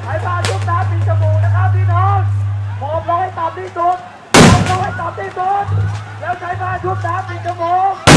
ใช้ผ้าชุบน้ำปิดจมูกนะครับพี่น้องหมอบลงให้ต่ำที่สุดหมอบลงให้ต่ำที่สุดแล้วใช้ผ้าชุบน้ำปิดจมูก